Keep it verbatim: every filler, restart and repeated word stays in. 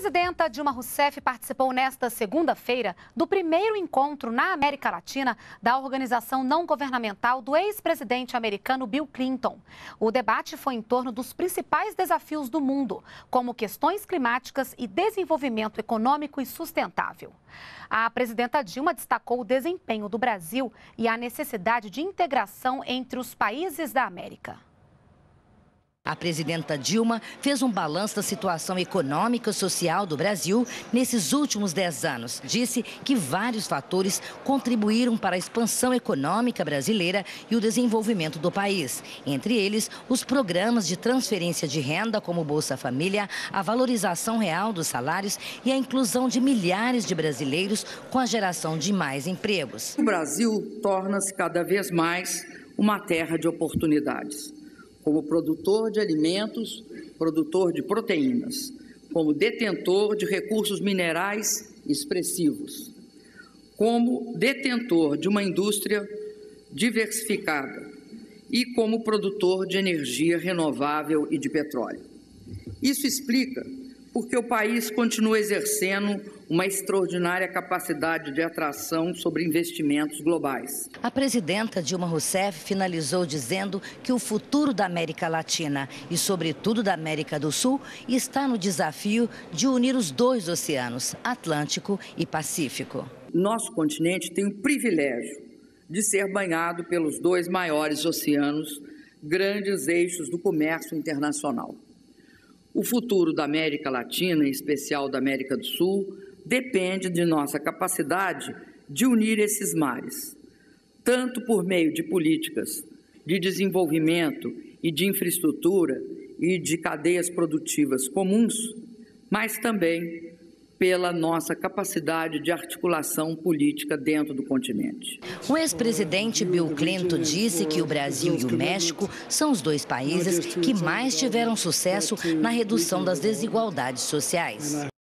presidenta Dilma Rousseff participou nesta segunda-feira do primeiro encontro na América Latina da organização não governamental do ex-presidente americano Bill Clinton. O debate foi em torno dos principais desafios do mundo, como questões climáticas e desenvolvimento econômico e sustentável. A presidenta Dilma destacou o desempenho do Brasil e a necessidade de integração entre os países da América. A presidenta Dilma fez um balanço da situação econômica e social do Brasil nesses últimos dez anos. Disse que vários fatores contribuíram para a expansão econômica brasileira e o desenvolvimento do país. Entre eles, os programas de transferência de renda, como Bolsa Família, a valorização real dos salários e a inclusão de milhares de brasileiros com a geração de mais empregos. O Brasil torna-se cada vez mais uma terra de oportunidades. Como produtor de alimentos, produtor de proteínas, como detentor de recursos minerais expressivos, como detentor de uma indústria diversificada e como produtor de energia renovável e de petróleo. Isso explica porque o país continua exercendo uma extraordinária capacidade de atração sobre investimentos globais. A presidenta Dilma Rousseff finalizou dizendo que o futuro da América Latina e, sobretudo, da América do Sul está no desafio de unir os dois oceanos, Atlântico e Pacífico. Nosso continente tem o privilégio de ser banhado pelos dois maiores oceanos, grandes eixos do comércio internacional. O futuro da América Latina, em especial da América do Sul, depende de nossa capacidade de unir esses mares, tanto por meio de políticas de desenvolvimento e de infraestrutura e de cadeias produtivas comuns, mas também pela nossa capacidade de articulação política dentro do continente. O ex-presidente Bill Clinton disse que o Brasil e o México são os dois países que mais tiveram sucesso na redução das desigualdades sociais.